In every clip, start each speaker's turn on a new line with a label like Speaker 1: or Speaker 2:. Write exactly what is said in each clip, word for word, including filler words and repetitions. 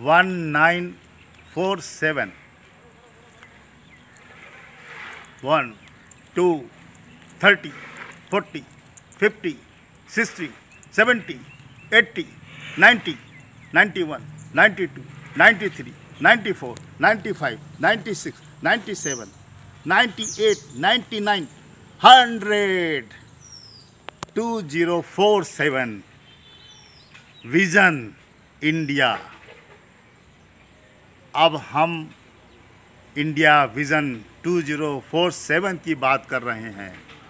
Speaker 1: One nine four seven, one two thirty forty fifty sixty seventy eighty ninety ninety one ninety two ninety three ninety four ninety five ninety six ninety seven ninety eight ninety nine hundred. Two zero four seven vision India. अब हम India vision two zero four seven की बात कर रहे हैं।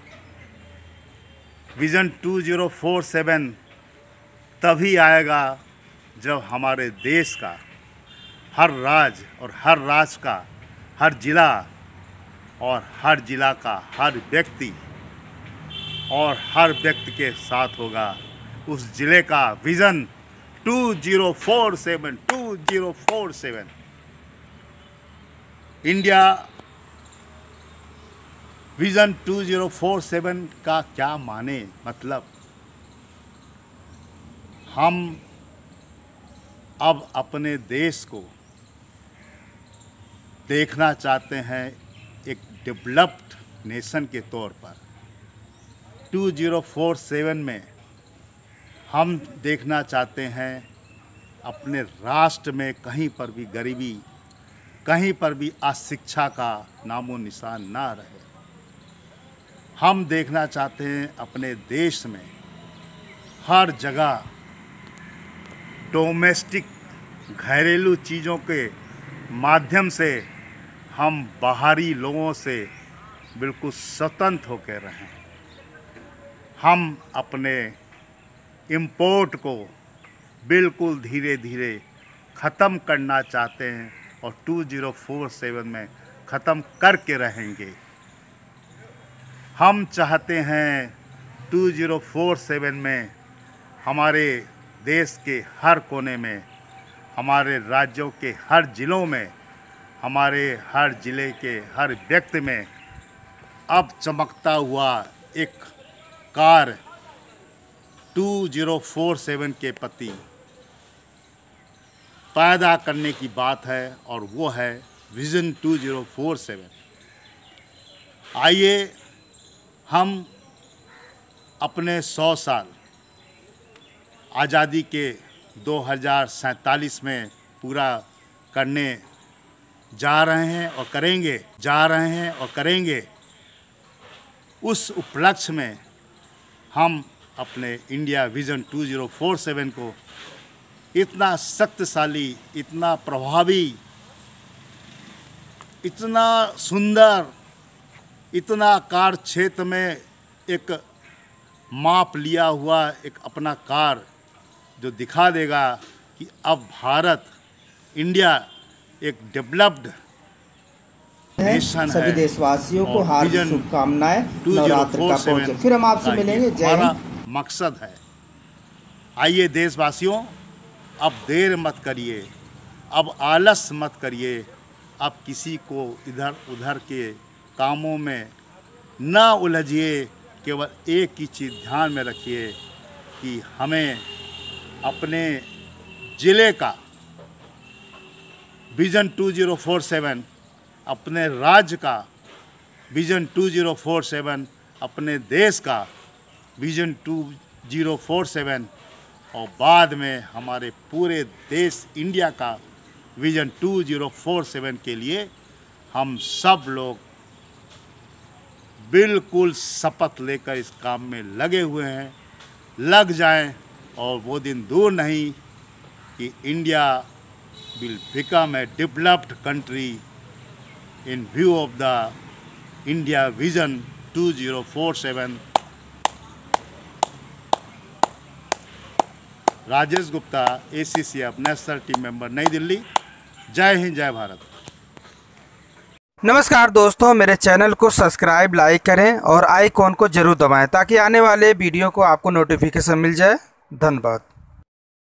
Speaker 1: Vision two zero four seven तभी आएगा जब हमारे देश का हर राज्य और हर राज्य का हर ज़िला और हर ज़िला का हर व्यक्ति और हर व्यक्ति के साथ होगा उस ज़िले का vision two zero four seven two zero four seven. India vision two zero four seven का क्या माने, मतलब हम अब अपने देश को देखना चाहते हैं एक डेवलप्ड नेशन के तौर पर। टू ज़ीरो फोर सेवन में हम देखना चाहते हैं अपने राष्ट्र में कहीं पर भी गरीबी, कहीं पर भी अशिक्षा का नामो निशान ना रहे। हम देखना चाहते हैं अपने देश में हर जगह डोमेस्टिक घरेलू चीज़ों के माध्यम से हम बाहरी लोगों से बिल्कुल स्वतंत्र होकर रहें। हम अपने इंपोर्ट को बिल्कुल धीरे धीरे ख़त्म करना चाहते हैं और टू ज़ीरो फोर सेवन में ख़त्म करके रहेंगे। हम चाहते हैं टू ज़ीरो फोर सेवन में हमारे देश के हर कोने में, हमारे राज्यों के हर ज़िलों में, हमारे हर ज़िले के हर व्यक्ति में अब चमकता हुआ एक कार टू ज़ीरो फोर सेवन के प्रति पैदा करने की बात है और वो है vision two zero four seven. आइए हम अपने सौ साल आज़ादी के दो हज़ार सैंतालीस में पूरा करने जा रहे हैं और करेंगे जा रहे हैं और करेंगे। उस उपलक्ष्य में हम अपने India vision two zero four seven को इतना शक्तिशाली, इतना प्रभावी, इतना सुंदर, इतना कार्य क्षेत्र में एक माप लिया हुआ एक अपना कार्य जो दिखा देगा कि अब भारत, इंडिया एक डेवलप्ड नेशन
Speaker 2: सभी
Speaker 1: है।
Speaker 2: देशवासियों को हार्दिक शुभकामनाएं नवरात्र का पहुंचे। फिर हम आपसे मिलेंगे। जय हिंद।
Speaker 1: मकसद है। आइए देशवासियों, अब देर मत करिए, अब आलस मत करिए, अब किसी को इधर उधर के कामों में ना उलझिए। केवल एक ही चीज़ ध्यान में रखिए कि हमें अपने ज़िले का vision two zero four seven, अपने राज्य का vision two zero four seven, अपने देश का vision two zero four seven और बाद में हमारे पूरे देश इंडिया का vision two zero four seven के लिए हम सब लोग बिल्कुल शपथ लेकर इस काम में लगे हुए हैं। लग जाएं और वो दिन दूर नहीं कि India will become a developed country in view of the India Vision two zero four seven. Rajesh Gupta, A C C F national team member, New Delhi. जय हिंद, जय भारत।
Speaker 3: नमस्कार दोस्तों, मेरे चैनल को सब्सक्राइब, लाइक करें और आइकॉन को जरूर दबाएं ताकि आने वाले वीडियो को आपको नोटिफिकेशन मिल जाए। धन्यवाद।